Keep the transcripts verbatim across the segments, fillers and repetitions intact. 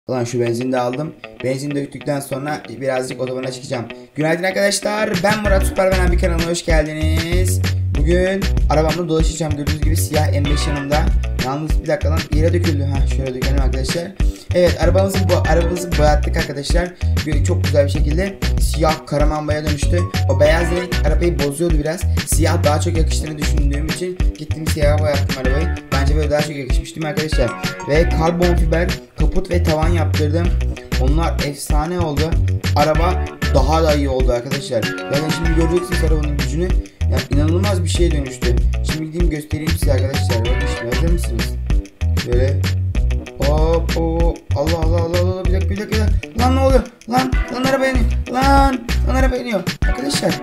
Ulan şu benzini de aldım. Benzin döktükten sonra birazcık otobana çıkacağım. Günaydın arkadaşlar. Ben Murat Süpermen bir kanalına hoş geldiniz. Bugün arabamla dolaşacağım. Gördüğünüz gibi siyah M beş yanımda. Yalnız bir dakika lan yere döküldü. Ha şöyle dökelim arkadaşlar. Evet arabamızı bu arabamızı boyattık arkadaşlar. Böyle çok güzel bir şekilde siyah karamambaya dönüştü. O beyaz renk arabayı bozuyordu biraz. Siyah daha çok yakıştığını düşündüğüm için gittim siyaha boyattım arabayı. Bence böyle daha çok yakışmış değil mi arkadaşlar? Ve karbon fiber kaput ve tavan yaptırdım. Onlar efsane oldu. Araba daha da iyi oldu arkadaşlar. Zaten şimdi göreceksiniz arabanın gücünü. Yani inanılmaz bir şeye dönüştü. Şimdi gideyim göstereyim size arkadaşlar. Bakın şimdi hazır mısınız? Şöyle. Hop hop. Allah Allah Allah Allah. Bir dakika bir dakika. Bir dakika. Lan ne oluyor? Lan lan araba iniyor. Lan lan araba iniyor. Arkadaşlar.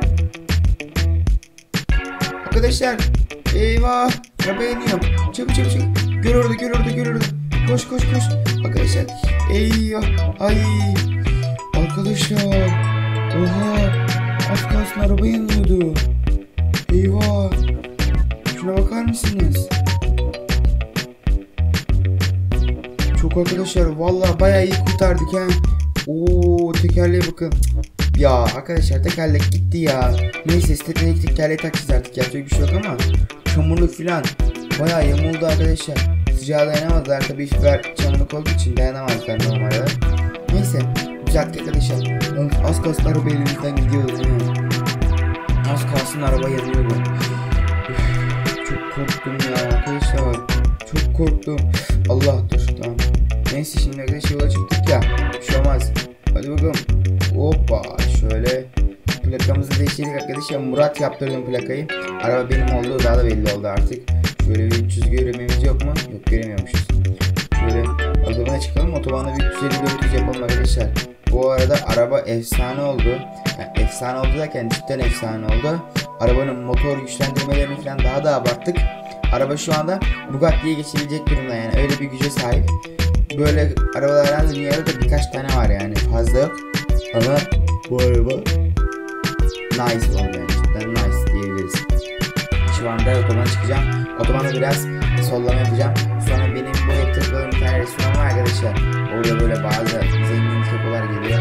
Arkadaşlar. Eyvah. Araba iniyor. Çabuk çabuk çabuk. Gör orada gör orada gör orada. Koş koş koş. Arkadaşlar. Eyvah. Ay. Arkadaşlar. Oha. Az kalsın araba yanıyordu. Eyvah. Şuna bakar mısınız? Çok arkadaşlar. Vallahi bayağı iyi kurtardık ha. Oo, tekerleğe bakın. Ya arkadaşlar tekerlek gitti ya. Neyse stepledeki tekerleği takacağız artık. Yapacak bir şey yok ama çamurluk filan bayağı yamuldu arkadaşlar. Sıcağa dayanamadılar tabii, fiber çamurluk olduğu için dayanamadılar normalde. Neyse düzelttik arkadaşlar. Az kalsın araba elimizden gidiyordu değil mi? Az kalsın araba yanıyordu. Üf, çok korktum ya arkadaşlar. Çok korktum. Allah dur tamam. Neyse şimdi arkadaşlar yola çıktık ya. Bir şey olmaz. Hadi bakalım. Hoppa şöyle. Plakamızı değiştirdik arkadaşlar. Murat yaptırdım plakayı. Araba benim olduğu daha da belli oldu artık. Şöyle bir üç yüz görememiz yok mu? Yok göremiyormuşuz. Şöyle otobana çıkalım. Otobanda bir üç yüz elli dört yüz yapalım arkadaşlar. Bu arada araba efsane oldu. Yani efsane oldu derken cidden efsane oldu. Arabanın motor güçlendirmelerini falan daha da abarttık. Araba şu anda Bugatti'ye geçebilecek durumda, yani öyle bir güce sahip. Böyle arabalardan dünyada da birkaç tane var, yani fazla yok. Ama bu araba nice oldu, yani cidden nice diyebiliriz. Şu anda otobana çıkacağım. Otobanda biraz sollama yapacağım. Sonra benim bu yaptırdığım bir tane restoran var arkadaşlar. Orada böyle bazı zengin kokular geliyor.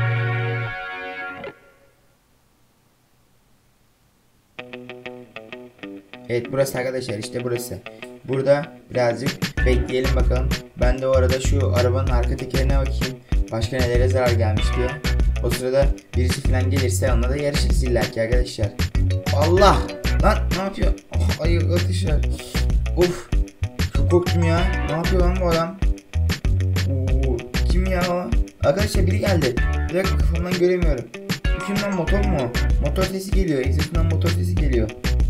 Evet burası arkadaşlar, işte burası. Burada birazcık bekleyelim bakalım. Ben de o arada şu arabanın arka tekerine bakayım. Başka nelere zarar gelmiş diye. O sırada birisi falan gelirse onunla da yarışırız illaki arkadaşlar. Allah! Lan ne yapıyor? Oh, ay arkadaşlar. Of! Çok korktum ya. Ne yapıyor lan bu adam? Oo, kim ya o? Arkadaşlar biri geldi. Bir dakika kafamdan göremiyorum. Kim lan, motor mu? Motor sesi geliyor. Egzosundan motor sesi geliyor.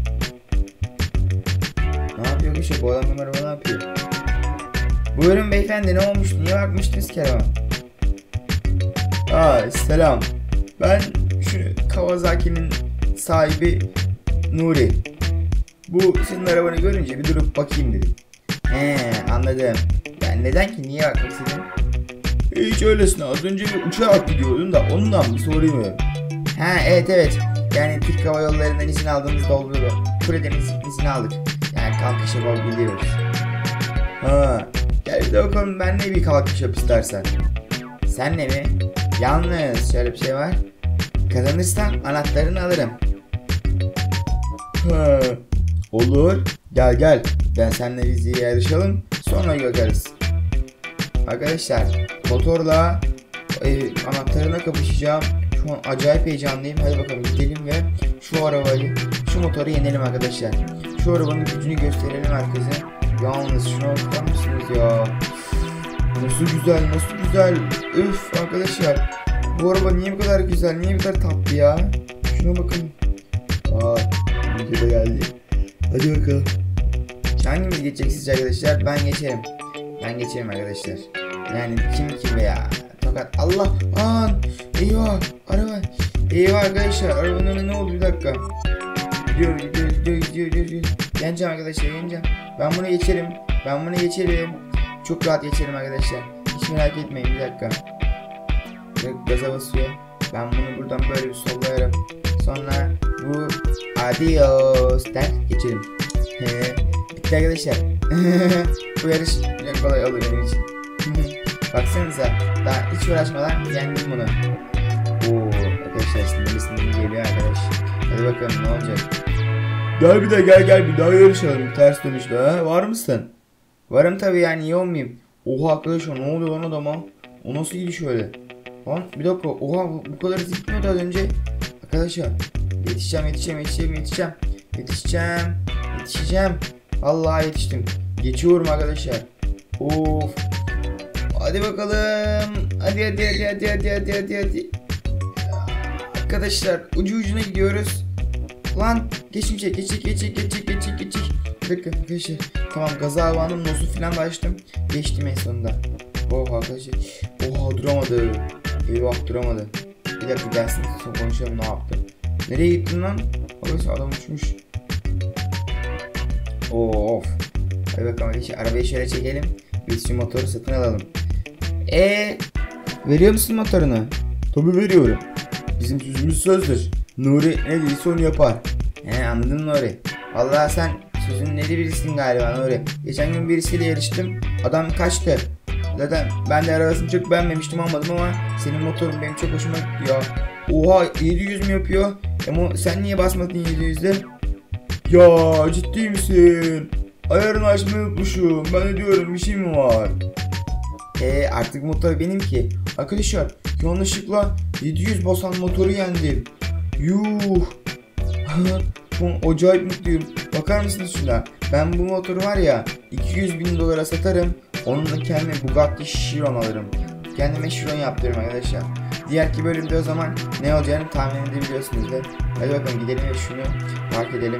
Ne yapıyor ki şu? Bu adam araba ne yapıyor? Buyurun beyefendi, ne olmuş? Niye bakmıştınız ki araba? Aa selam. Ben şu Kawasaki'nin sahibi Nuri. Bu senin arabanı görünce bir durup bakayım dedim. He anladım. Yani neden ki? Niye bakmak istedin? Hiç öylesine, az önce bir uçağa gidiyordun da ondan mı sorayım? Ha evet evet. Yani Türk Hava Yolları'ndan izin aldığımızda oluyor. Kule'den izin aldık. Yani kalkış yapabiliyoruz. Ha, gel bir de bakalım ben ne bir kalkış yap istersen. Sen ne mi? Yalnız şöyle bir şey var. Kazanırsam anahtarını alırım. Ha, olur. Gel gel. Ben seninle biz yarışalım. Sonra bakarız. Arkadaşlar motorla e, anahtarına kapışacağım. Şu an acayip heyecanlıyım. Hadi bakalım gidelim ve şu arabayı, şu motoru yenelim arkadaşlar. Şu arabanın gücünü gösterelim herkese. Yalnız şuna bakar mısınız ya? Nasıl güzel, nasıl güzel. Üf arkadaşlar. Bu araba niye bu kadar güzel, niye bu kadar tatlı ya? Şuna bakın. Aa, video da geldi. Hadi bakalım. Hangimiz geçecek sizce arkadaşlar? Ben geçerim. Ben geçerim arkadaşlar. Yani kim kim ya? Tokat. Allah. An. Eyvah. Araba. Eyvah arkadaşlar. Arabanın önüne ne oldu? Bir dakika. Gidiyor gidiyor gidiyor gidiyor gidiyor. Yeneceğim arkadaşlar, yeneceğim. Ben bunu geçerim. Ben bunu geçerim. Çok rahat geçerim arkadaşlar. Hiç merak etmeyin, bir dakika. Gaza basıyor. Ben bunu buradan böyle bir sollayarım. Sonra bu adios der geçelim. Bitti arkadaşlar. Bu yarış kolay olur benim için. Baksanıza daha hiç uğraşmadan yendim bunu. Oo arkadaşlar şimdi sinirli geliyor arkadaş. Hadi bakalım ne olacak. Gel bir de gel gel bir daha yarışalım ters dönüşte ha. Var mısın? Varım tabi yani, niye olmayayım. Oha arkadaşlar ne oluyor lan adama? O nasıl gidiş öyle? Lan bir dakika, oha bu kadar hızlı gitmiyordu az önce. Arkadaşlar yetişeceğim yetişeceğim yetişeceğim yetişeceğim. Yetişeceğim yetişeceğim. Vallahi yetiştim. Geçiyorum arkadaşlar. Of. Hadi bakalım. Hadi hadi hadi hadi hadi hadi hadi hadi. Arkadaşlar ucu ucuna gidiyoruz. Lan geçmeyecek geçecek geçecek geçecek geçecek geçecek. Bir dakika arkadaşlar. Tamam gaza almanın nosu falan da açtım. Geçtim en sonunda. Oh arkadaşlar. Oha duramadı. Eyvah duramadı. Bir dakika gelsin sonra konuşalım ne yaptı. Nereye gittin lan? Arkadaşlar adam uçmuş. Of. Hadi bakalım arkadaşlar arabayı şöyle çekelim. Biz şu motoru satın alalım. Eee veriyor musun motorunu? Tabii veriyorum. Bizim sözümüz sözdür. Nuri ne dediyse onu yapar. He anladın Nuri. Vallahi sen sözün neli birisin galiba Nuri. Geçen gün birisiyle yarıştım. Adam kaçtı. Zaten ben de arabasını çok beğenmemiştim, almadım ama senin motorun benim çok hoşuma gitti ya. Oha yedi yüz mü yapıyor? Ama sen niye basmadın yedi yüzde? Ya ciddi misin? Ayarını açmayı unutmuşum. Ben de diyorum bir şey mi var? Eee artık motor benim ki. Arkadaşlar yanlışlıkla yedi yüz basan motoru yendim. Yuh. Acayip mutluyum. Bakar mısınız şuna? Ben bu motoru var ya iki yüz bin dolara satarım. Onunla kendime Bugatti Chiron alırım. Kendime Chiron yaptırırım arkadaşlar. Diğerki bölümde o zaman ne olacağını tahmin edebiliyorsunuzdur. Hadi bakalım gidelim ve şunu fark edelim.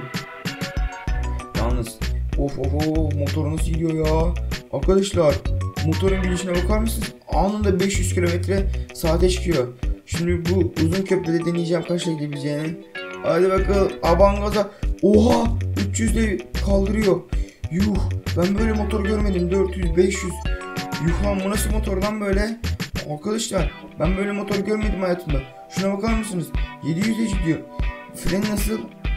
Yalnız of of of motor nasıl gidiyor ya? Arkadaşlar motorun gidişine bakar mısınız? Anında beş yüz kilometre saate çıkıyor. Şimdi bu uzun köprüde deneyeceğim kaçla gidebileceğini. Hadi bakalım aban gaza. Oha üç yüzde kaldırıyor. Yuh ben böyle motor görmedim. Dört yüz beş yüz. Yuh lan bu nasıl motor lan böyle? Arkadaşlar ben böyle motor görmedim hayatımda. Şuna bakar mısınız? yedi yüze gidiyor. Fren nasıl?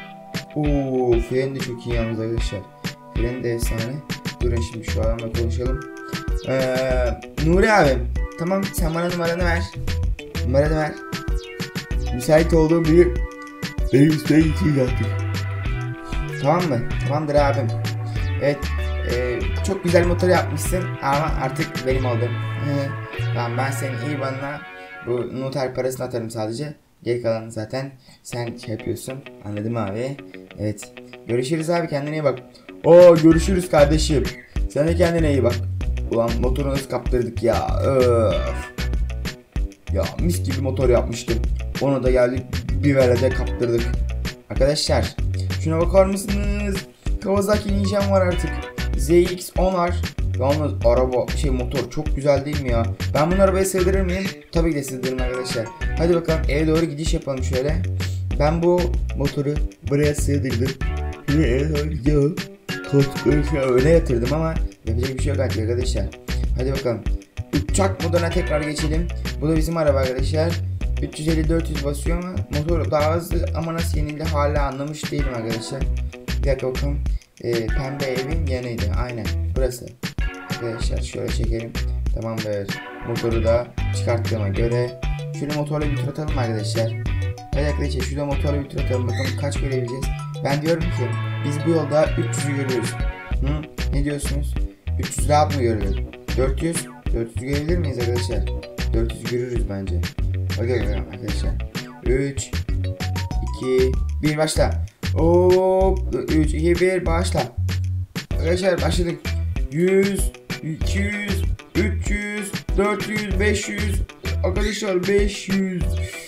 Oo fren de çok iyi yalnız arkadaşlar. Fren de efsane. Durun şimdi şu adamla konuşalım. Ee, Nuri abi tamam sen bana numaranı ver. Numaranı ver. Müsait olduğum bir benim üstüne gidecektik. Tamam mı? Tamamdır abim. Evet e, çok güzel motor yapmışsın ama artık benim oldum. Tamam ben senin iyi bana bu noter parasını atarım sadece. Geri kalanı zaten sen şey yapıyorsun. Anladın mı abi? Evet. Görüşürüz abi, kendine iyi bak. Oo görüşürüz kardeşim. Sen de kendine iyi bak. Ulan motoru nasıl kaptırdık ya. Öf. Ya mis gibi motor yapmıştım. Onu da geldik bir velede kaptırdık. Arkadaşlar şuna bakar mısınız? Kawasaki Ninja'm var artık. Z X on R. Yalnız araba şey motor çok güzel değil mi ya? Ben bunu arabaya sığdırır mıyım? Tabii ki de sığdırırım arkadaşlar. Hadi bakalım eve doğru gidiş yapalım şöyle. Ben bu motoru buraya sığdırdım. Eve doğru gidiyorum. Koltukları şöyle öne yatırdım ama yapacak bir şey yok artık arkadaşlar. Hadi bakalım. Uçak moduna tekrar geçelim. Bu da bizim araba arkadaşlar. üç yüz elli dört yüz basıyor ama motor daha hızlı ama nasıl yenildi hala anlamış değilim arkadaşlar. Bir dakika bakalım. Ee, pembe evin yanıydı. Aynen burası. Arkadaşlar şöyle çekelim. Tamamdır. Motoru da çıkarttığıma göre şöyle motorla bir tur atalım arkadaşlar. Hadi arkadaşlar şurada motorla bir tur atalım. Bakalım kaç görebileceğiz. Ben diyorum ki biz bu yolda üç yüzü görüyoruz. Hı? Ne diyorsunuz? üç yüz rahat mı görülür? dört yüz? dört yüz görebilir miyiz arkadaşlar? dört yüz görürüz bence. Hadi bakalım arkadaşlar. üç iki bir başla. Hop üç iki bir başla. Arkadaşlar başladık. yüz iki yüz üç yüz dört yüz beş yüz arkadaşlar beş yüz.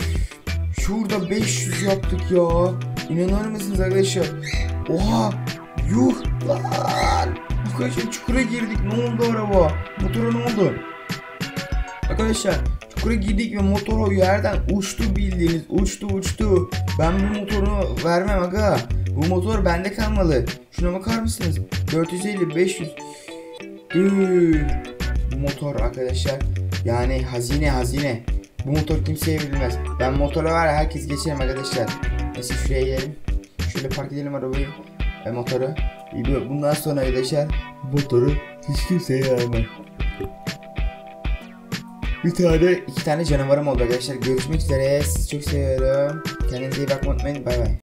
Şurada beş yüz yaptık ya. İnanır mısınız arkadaşlar? Oha yuh lan. Arkadaşlar çukura girdik. Ne oldu araba? Motora ne oldu? Arkadaşlar çukura girdik ve motor o yerden uçtu, bildiğiniz uçtu uçtu. Ben bu motoru vermem aga. Bu motor bende kalmalı. Şuna bakar mısınız? dört yüz elli beş yüz. Üü, bu motor arkadaşlar yani hazine hazine. Bu motor kimseye verilmez. Ben motora var ya herkes geçerim arkadaşlar. Neyse şuraya gelelim. Şöyle park edelim arabayı ve motoru. Bundan sonra arkadaşlar motoru hiç kimseye vermem. Bir tane iki tane canavarım oldu arkadaşlar. Görüşmek üzere. Sizi çok seviyorum. Kendinize iyi bakmayı unutmayın. Bay bay.